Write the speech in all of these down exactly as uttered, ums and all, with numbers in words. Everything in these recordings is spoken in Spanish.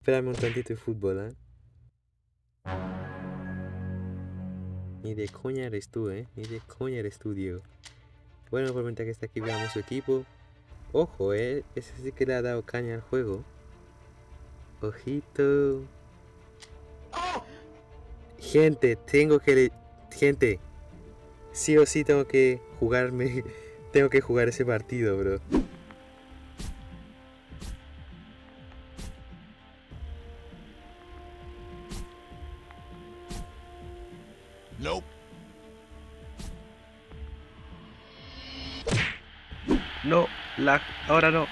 Espérame un tantito de fútbol, ¿eh? Ni de coña eres tú, ¿eh? Ni de coña eres tú, Diego. Bueno, por mientras que está aquí veamos su equipo. Ojo, ¿eh? Ese sí que le ha dado caña al juego. Ojito. Gente, tengo que... Gente, sí o sí tengo que jugarme... Tengo que jugar ese partido, bro. Nope. No, lag, ahora no.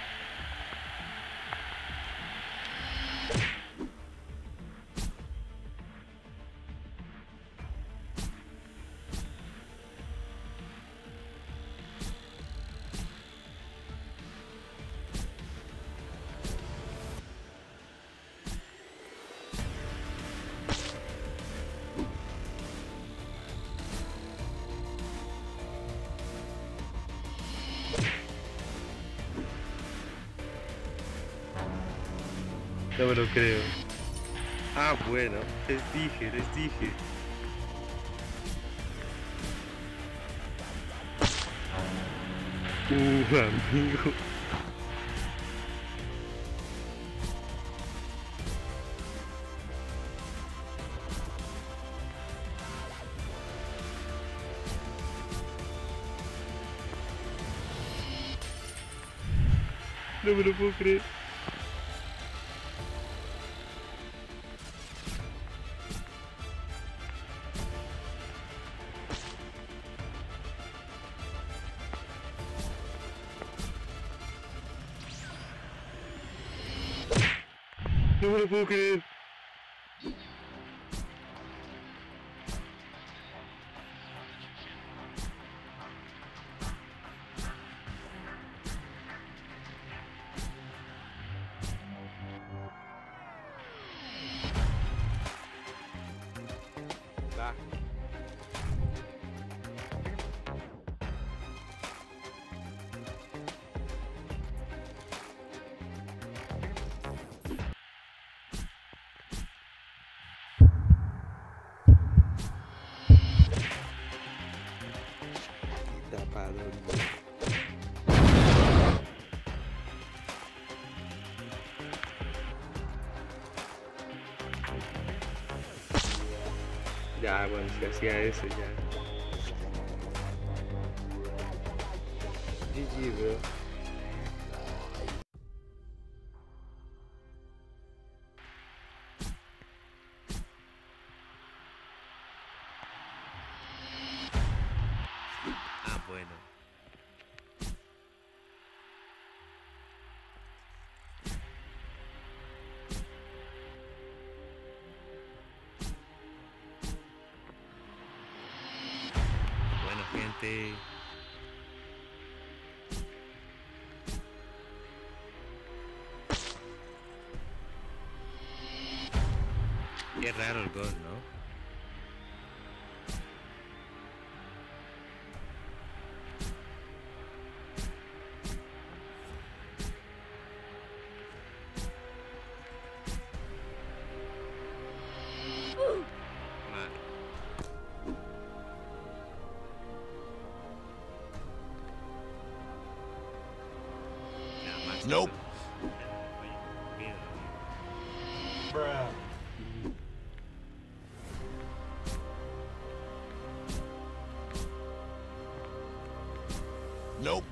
No me lo creo. Ah, bueno, les dije, les dije. Uh, amigo. No me lo puedo creer. No me lo puedo creer. Va. Tapado. Ya, bueno, si hacía eso ya. G G, bro. Ah, bueno. Bueno, gente. Qué raro el gol, ¿no? Mal. Nada más. Nope. Nope.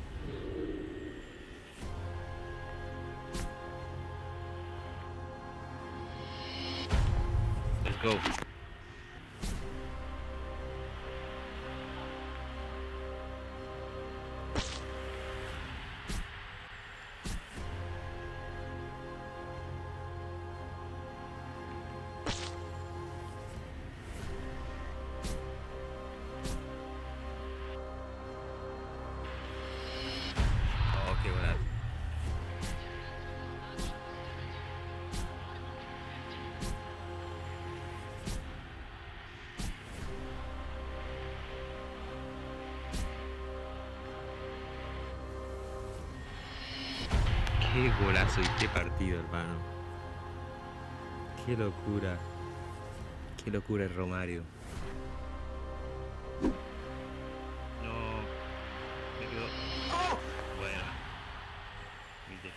Let's go. Oh, qué golazo. Qué golazo y qué partido, hermano. Qué locura. Qué locura el Romario. No. Me quedó. Bueno. Viste.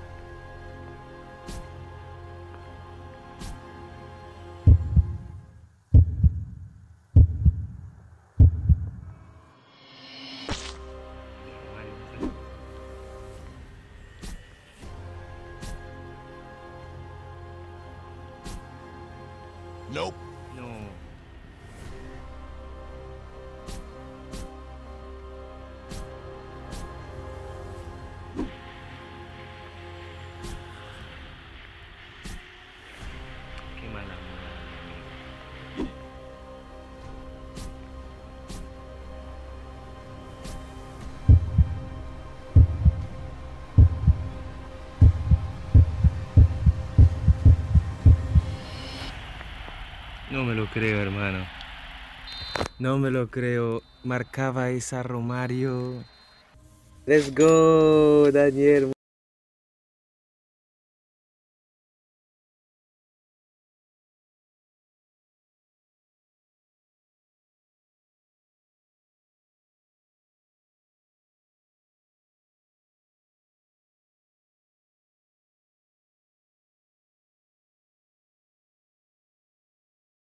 Romario, no sé. Nope. No. Qué mala moda, mi amigo. No me lo creo, hermano. No me lo creo. Marcaba esa Romario. Let's go, Daniel.